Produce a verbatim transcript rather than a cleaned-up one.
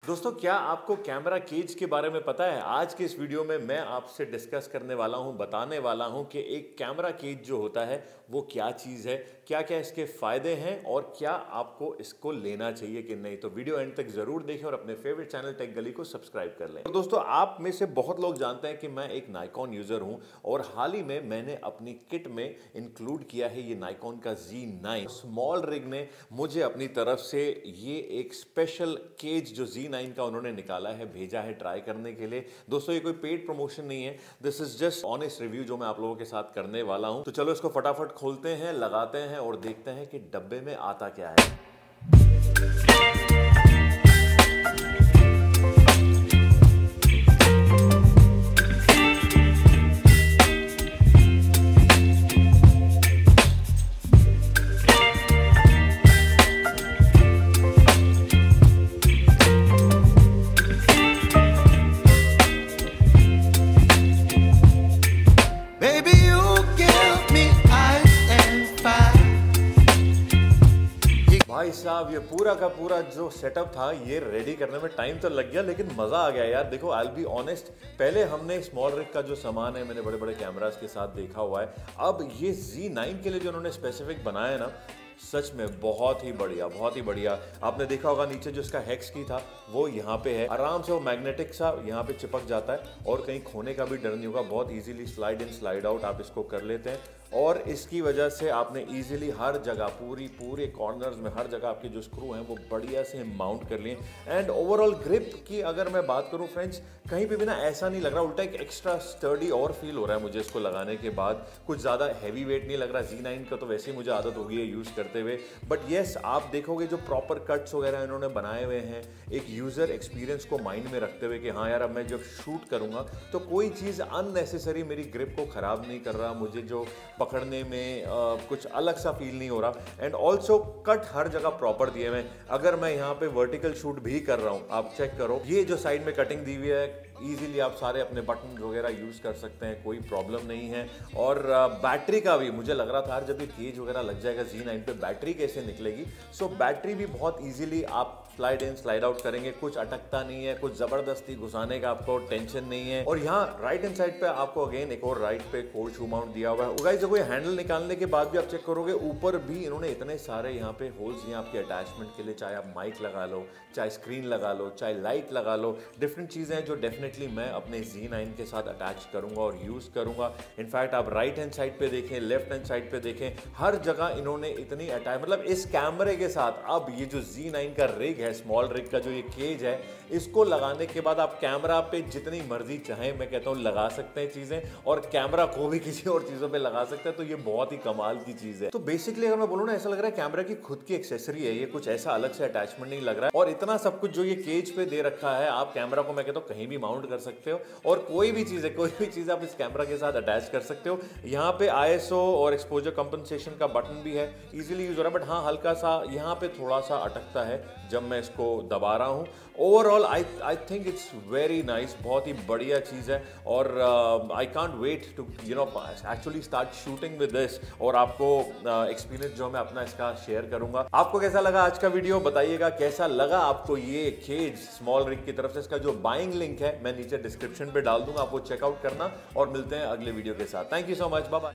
दोस्तों, क्या आपको कैमरा केज के बारे में पता है? आज के इस वीडियो में मैं आपसे डिस्कस करने वाला हूं, बताने वाला हूं कि एक कैमरा केज जो होता है वो क्या चीज़ है, क्या क्या इसके फ़ायदे हैं और क्या आपको इसको लेना चाहिए कि नहीं। तो वीडियो एंड तक ज़रूर देखें और अपने फेवरेट चैनल टेक गली को सब्सक्राइब कर लें। तो दोस्तों, आप में से बहुत लोग जानते हैं कि मैं एक नाइकॉन यूज़र हूं और हाल ही में मैंने अपनी किट में इंक्लूड किया है ये नाइकॉन का ज़ी नाइन। स्मॉल रिग ने मुझे अपनी तरफ से ये एक स्पेशल केज जो ज़ी नाइन का उन्होंने निकाला है भेजा है ट्राई करने के लिए। दोस्तों, ये कोई पेड प्रमोशन नहीं है, this is just honest review जो मैं आप लोगों के साथ करने वाला हूं। तो चलो इसको फटाफट खोलते हैं, लगाते हैं और देखते हैं कि डब्बे में आता क्या है। भाई साहब, ये पूरा का पूरा जो सेटअप था ये रेडी करने में टाइम तो लग गया, लेकिन मज़ा आ गया यार। देखो, आई विल बी ऑनेस्ट, पहले हमने स्मॉल रिग का जो सामान है मैंने बड़े बड़े कैमरास के साथ देखा हुआ है। अब ये ज़ी नाइन के लिए जो उन्होंने स्पेसिफिक बनाया है ना, सच में बहुत ही बढ़िया, बहुत ही बढ़िया। आपने देखा होगा नीचे जो इसका हेक्स की था वो यहाँ पे है, आराम से वो मैग्नेटिक सा यहाँ पे चिपक जाता है और कहीं खोने का भी डर नहीं होगा। बहुत easily slide in slide out आप इसको कर लेते हैं और इसकी वजह से आपने इजीली हर जगह, पूरी पूरे कॉर्नर्स में हर जगह आपके जो स्क्रू हैं वो बढ़िया से माउंट कर लिए। एंड ओवरऑल ग्रिप की अगर मैं बात करूँ फ्रेंड्स, कहीं पे भी ना ऐसा नहीं लग रहा, उल्टा एक एक्स्ट्रा स्टर्डी और फील हो रहा है मुझे इसको लगाने के बाद। कुछ ज़्यादा हैवी वेट नहीं लग रहा। ज़ी नाइन का तो वैसे ही मुझे आदत हो गई है यूज़ करते हुए, बट येस, आप देखोगे जो प्रॉपर कट्स वगैरह इन्होंने बनाए हुए हैं एक यूज़र एक्सपीरियंस को माइंड में रखते हुए कि हाँ यार, अब मैं जब शूट करूँगा तो कोई चीज़ अननेसेसरी मेरी ग्रिप को ख़राब नहीं कर रहा, मुझे जो पकड़ने में आ, कुछ अलग सा फील नहीं हो रहा। एंड ऑल्सो कट हर जगह प्रॉपर दिए हुए। अगर मैं यहाँ पे वर्टिकल शूट भी कर रहा हूँ, आप चेक करो, ये जो साइड में कटिंग दी हुई है, इजीली आप सारे अपने बटन वगैरह यूज़ कर सकते हैं, कोई प्रॉब्लम नहीं है। और बैटरी का भी मुझे लग रहा था यार, जब ये केज वगैरह लग जाएगा ज़ी नाइन पे बैटरी कैसे निकलेगी। सो बैटरी भी बहुत इजीली आप स्लाइड इन स्लाइड आउट करेंगे, कुछ अटकता नहीं है, कुछ ज़बरदस्ती घुसाने का आपको टेंशन नहीं है। और यहाँ राइट हैंड साइड पे आपको अगेन एक और राइट पे कोल्ड शू माउंट दिया हुआ है। गाइस, देखो, ये हैंडल निकालने के बाद भी आप चेक करोगे ऊपर भी इन्होंने इतने सारे यहाँ पे होल्स दिए आपके अटैचमेंट के लिए। चाहे आप माइक लगा लो, चाहे स्क्रीन लगा लो, चाहे लाइट लगा लो, डिफरेंट चीज़ें हैं जो डेफिनेटली मैं अपने ज़ी नाइन के साथ अटैच करूंगा और यूज़ करूंगा। इनफैक्ट आप राइट हैंड साइड पे देखें, लेफ्ट हैंड साइड पे देखें, हर जगह इन्होंने इतनी अटैच, मतलब इस कैमरे के साथ अब ये जो ज़ी नाइन का रिग है, स्मॉल रिग का जो ये केज है, इसको लगाने के बाद आप कैमरा पे जितनी मर्जी चाहें, मैं कहता हूँ, लगा सकते हैं चीज़ें और कैमरा को भी किसी और चीज़ों पे लगा सकते हैं। तो ये बहुत ही कमाल की चीज़ है। तो बेसिकली अगर मैं बोलूँ ना, ऐसा लग रहा है कैमरा की खुद की एक्सेसरी है ये, कुछ ऐसा अलग से अटैचमेंट नहीं लग रहा है। और इतना सब कुछ जो ये केज पे दे रखा है, आप कैमरा को मैं कहता हूँ कहीं भी माउंट कर सकते हो और कोई भी चीज़ है, कोई भी चीज़ आप इस कैमरा के साथ अटैच कर सकते हो। यहाँ पे आई एस ओ और एक्सपोजर कंपनसेशन का बटन भी है, इजीली यूज हो रहा है। बट हाँ, हल्का सा यहाँ पे थोड़ा सा अटकता है जब मैं इसको दबा रहा हूँ। Overall I I think it's very nice, बहुत ही बढ़िया चीज़ है और I can't wait to you know actually start shooting with this और आपको एक्सपीरियंस uh, जो मैं अपना इसका शेयर करूंगा। आपको कैसा लगा आज का वीडियो, बताइएगा कैसा लगा आपको ये केज स्मॉल रिग की तरफ से। इसका जो बाइंग लिंक है मैं नीचे डिस्क्रिप्शन पे डाल दूंगा, आप वो चेकआउट करना और मिलते हैं अगले वीडियो के साथ। Thank you so much, bye bye.